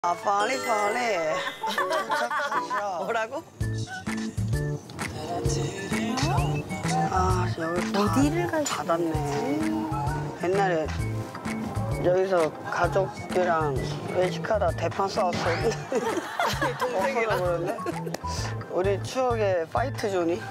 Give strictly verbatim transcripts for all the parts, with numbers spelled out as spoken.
아, 빨리 빨리. 뭐라고? 아, 여기 어디를 가? 닫았네. 옛날에 여기서 가족이랑 외식하다 대판 싸웠었는데. 동생이랑. 그러네. 우리 추억의 파이트 존이.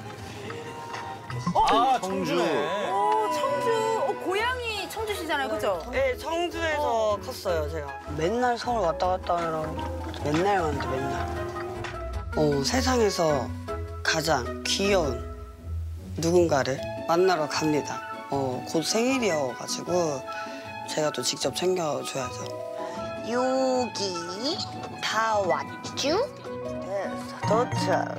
아, 청주. 오, 청주. 어, 고향이 청주시잖아요, 그죠? 네, 청주에서 컸어요, 제가. 맨날 서울 왔다 갔다 하느라고 맨날 갔는데, 맨날. 어, 세상에서 가장 귀여운 누군가를 만나러 갑니다. 어, 곧 생일이어가지고 제가 또 직접 챙겨줘야죠. 여기 다 왔쥬? 됐어, 도착.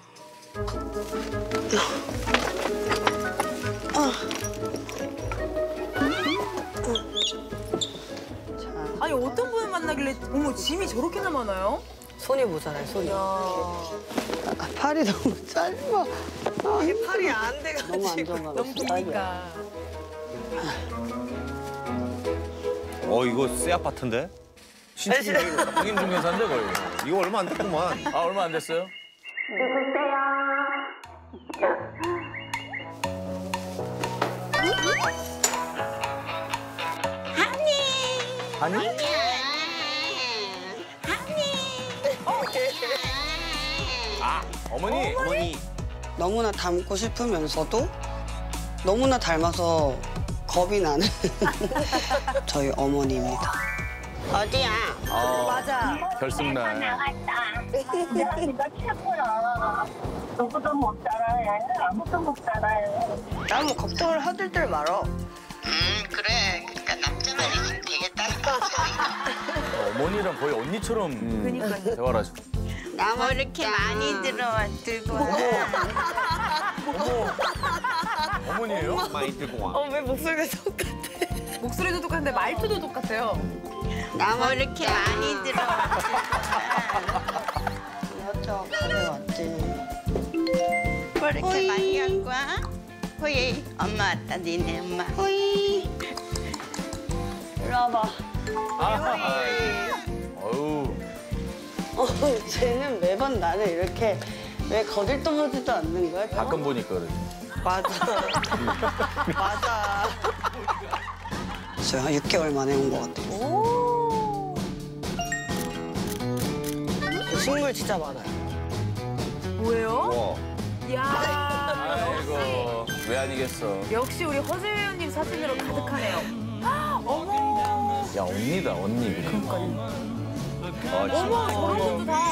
아니, 어떤 분을 만나길래, 어머, 짐이 저렇게나 많아요? 손이 모자라요, 손이. 이야. 아, 팔이 너무 짧아. 아, 이게 팔이 안 돼가지고. 너무 안 좋아. 너무 더우니까. 어, 이거 새 아파트인데? 신축 확인 중개사인데 거의. 이거 얼마 안 됐구만. 아, 얼마 안 됐어요? 아니? 아, 어머니. 어머니. 너무나 닮고 싶으면서도 너무나 닮아서 겁이 나는 저희 어머니입니다. 어디야? 어, 맞아. 결승날. 내가 최고야. 누구도 못 따라해. 아무도 못 따라해. 너무 걱정을 하들 들 말어. 음 그래 그러니까 남자만 있으면 되겠다. 어, 어머니랑 거의 언니처럼 그러니까요. 대화를 하시고. 뭐 이렇게 많이 들어와 들고 와. 어머니예요? 많이 들고 와. 어, 왜 목소리가 똑같아? 목소리도 똑같은데 말투도 똑같아요. 뭐 이렇게 많이 들어와. 여쪽 가게 왔지. 뭐 이렇게 많이 갖고 와. 호이 엄마 왔다 니네 엄마. 호이. 이리 와봐. 어우. 어, 쟤는 매번 나를 이렇게 왜 거들떠보지도 않는 거야? 가끔 보니까 그래. 맞아. 맞아. 저한 육 개월 만에 온 것 같아요. 오. 식물 진짜 많아요. 뭐예요? 와. 이야. 아이고. 왜 아니겠어. 역시 우리 허재 회원님 사진으로 가득하네요. 어머. 야, 언니다, 언니. 그러니까요. 아, 진짜. 어머, 저런 것도 다.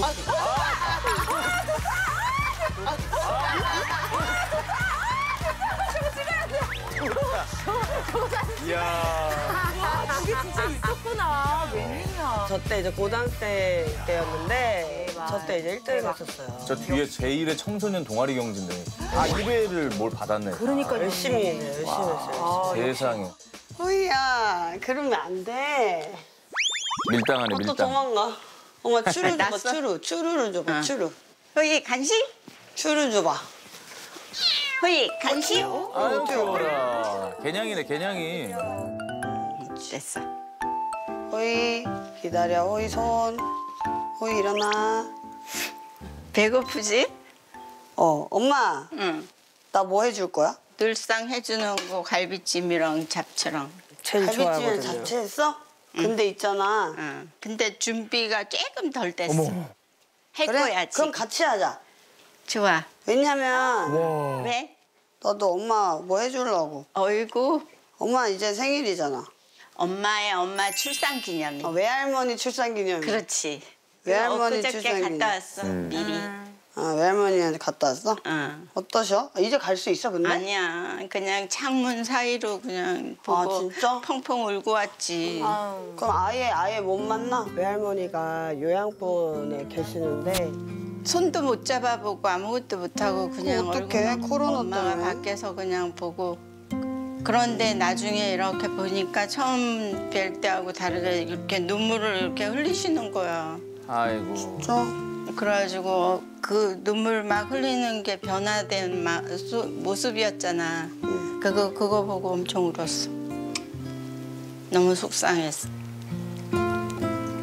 이야. 와, 그게 진짜 있었구나. 웬일이야. 저 때 이제 고등학생 때였는데 대박. 저 때 이제 일 등 했었어요. 저 뒤에 제일의 청소년 동아리 경진대. 아, 일 회를 뭘 받았네. 그러니까 열심히 했어요. 열심히 했어요. 세상에. 호이야, 그러면 안 돼. 밀당하네, 어, 또 밀당. 도망가. 엄마 추루 줘봐, 났어? 추루. 추루를 줘봐, 응. 추루. 호이 간식? 추루 줘봐. 호이 간식? 아유, 귀여워라. 개냥이네, 개냥이. 됐어. 호이, 기다려, 호이 손. 호이 일어나. 배고프지? 어, 엄마, 응. 나 뭐 해줄 거야? 늘상 해주는 거 갈비찜이랑 잡채랑. 제일 갈비찜에 좋아하거든요. 자취했어? 근데 있잖아. 응. 근데 준비가 조금 덜 됐어. 할 그래? 거야지. 그럼 같이 하자. 좋아. 왜냐면 왜? 너도 엄마 뭐 해주려고. 어이구. 엄마 이제 생일이잖아. 엄마의 엄마 출산 기념일. 어, 외할머니 출산기념일. 그렇지. 외할머니 엊그저께 출산기념일. 갔다 왔어. 미리. 아, 외할머니한테 갔다 왔어? 응. 어떠셔? 아, 이제 갈 수 있어, 근데? 아니야. 그냥 창문 사이로 그냥 보고 아, 진짜? 펑펑 울고 왔지. 아유. 그럼 아예 아예 못 만나? 외할머니가 요양본에 계시는데 손도 못 잡아보고 아무것도 못하고 그냥 어떡해, 얼굴만 코로나 엄마가 때문에. 밖에서 그냥 보고. 그런데 나중에 이렇게 보니까 처음 뵐 때하고 다르게 이렇게 눈물을 이렇게 흘리시는 거야. 아이고. 저 그래가지고 그 눈물 막 흘리는 게 변화된 마, 수, 모습이었잖아. 그거 그거 보고 엄청 울었어. 너무 속상했어. 눈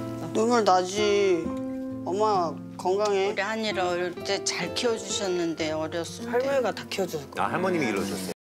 눈물 나지. 엄마 건강해. 우리 한이를 어릴 때 잘 키워주셨는데 어렸을 때. 할머니가 다 키워줬고. 아 할머님이 이러셨어요.